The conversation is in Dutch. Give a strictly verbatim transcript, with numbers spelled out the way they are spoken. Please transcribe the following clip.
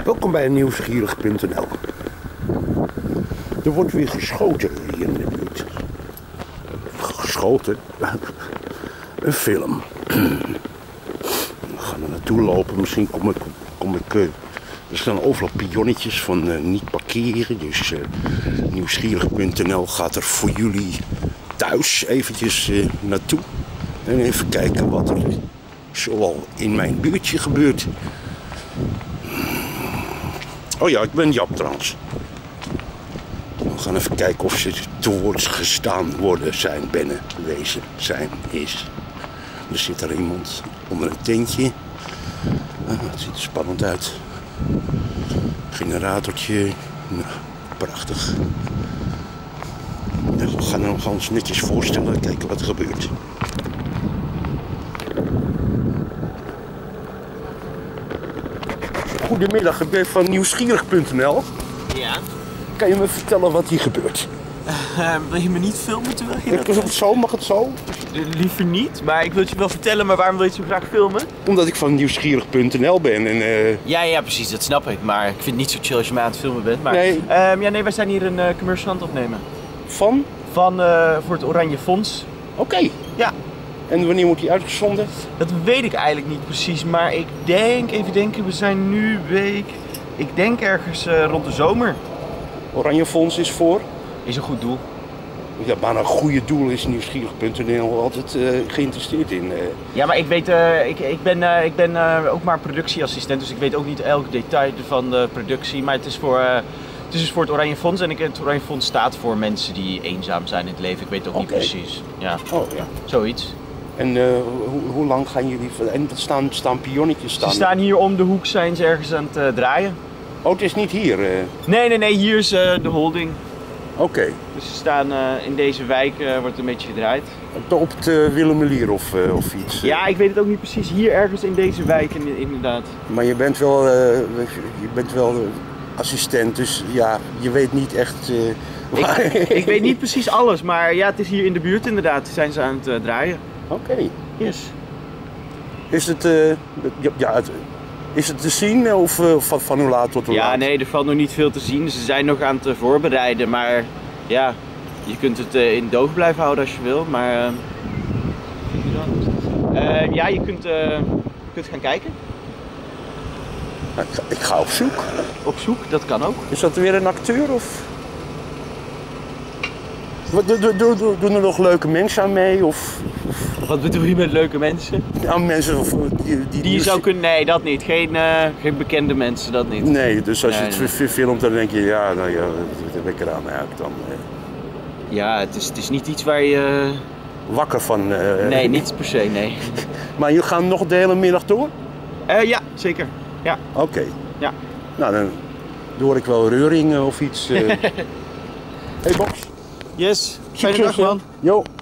Welkom bij nieuwsgierig punt n l. Er wordt weer geschoten hier in de buurt. Geschoten? Een film. We gaan er naartoe lopen. Misschien kom ik... Kom ik uh, er staan overal pionnetjes van uh, niet parkeren. Dus uh, nieuwsgierig punt n l gaat er voor jullie thuis eventjes uh, naartoe. En even kijken wat er zoal in mijn buurtje gebeurt. Oh ja, ik ben Jap trouwens. We gaan even kijken of ze te woord gestaan worden, zijn, binnen, wezen, zijn, is. Er zit er iemand onder een tentje. Ah, het ziet er spannend uit. Generatortje. Nou, prachtig. We gaan er nog eens netjes voorstellen, kijken wat er gebeurt. Goedemiddag, ik ben van nieuwsgierig punt n l. Ja. Kan je me vertellen wat hier gebeurt? Uh, wil je me niet filmen terwijl je dat... Is het zo? Mag het zo? Uh, liever niet, maar ik wil het je wel vertellen, maar waarom wil je het zo graag filmen? Omdat ik van nieuwsgierig punt n l ben en... Uh... Ja, ja, precies, dat snap ik, maar ik vind het niet zo chill als je mij aan het filmen bent. Maar, nee. Uh, ja, nee, wij zijn hier een uh, commercial aan het opnemen. Van? Van, uh, voor het Oranje Fonds. Oké. Okay. Ja. En wanneer wordt die uitgezonden? Dat weet ik eigenlijk niet precies, maar ik denk, even denken, we zijn nu week... Ik denk ergens uh, rond de zomer. Oranje Fonds is voor? Is een goed doel. Ja, maar een goede doel is nieuwsgierig punt n l altijd uh, geïnteresseerd in. Uh... Ja, maar ik weet, uh, ik, ik ben, uh, ik ben uh, ook maar productieassistent, dus ik weet ook niet elk detail van de productie. Maar het is voor, uh, het is dus voor het Oranje Fonds en ik, het Oranje Fonds staat voor mensen die eenzaam zijn in het leven. Ik weet ook okay. niet precies. Ja. Oh ja. Zoiets. En uh, hoe, hoe lang gaan jullie... En er staan, staan pionnetjes staan? Ze staan hier om de hoek, zijn ze ergens aan het uh, draaien. Oh, het is niet hier? Uh... Nee, nee, nee, hier is uh, de holding. Oké. Okay. Dus ze staan uh, in deze wijk, uh, wordt een beetje gedraaid. Op het uh, Willemerlier of, uh, of iets? Uh... Ja, ik weet het ook niet precies. Hier ergens in deze wijk inderdaad. Maar je bent wel, uh, je bent wel uh, assistent, dus ja, je weet niet echt... Uh, ik, ik weet niet precies alles, maar ja, het is hier in de buurt inderdaad. Zijn ze aan het uh, draaien. Oké. Okay. Yes. Is het... Uh, ja, het Is het te zien of uh, van, van hoe laat tot hoe ja, laat? Nee, er valt nog niet veel te zien. Ze zijn nog aan het uh, voorbereiden, maar ja, je kunt het uh, in doog blijven houden als je wil. Maar uh, uh, ja, je kunt, uh, kunt gaan kijken. Ik ga, ik ga op zoek. Op zoek, dat kan ook. Is dat weer een acteur of? Doen do, do, do er nog leuke mensen aan mee? Of? Wat bedoel je met leuke mensen? Ja, mensen of, die, die, die, die je zou kunnen... Nee, dat niet. Geen, uh, geen bekende mensen, dat niet. Nee, dus als nee, je het nee. filmt, dan denk je, ja, nou ja, wat heb ik eraan eigenlijk dan? Uh... Ja, het is, het is niet iets waar je... Wakker van... Uh... Nee, niet per se, nee. Maar je gaat nog de hele middag door? Uh, ja, zeker. Ja. Oké. Okay. Ja. Nou, dan hoor ik wel reuringen of iets. Uh... Hey Box. Yes, fijne dag man. Jo.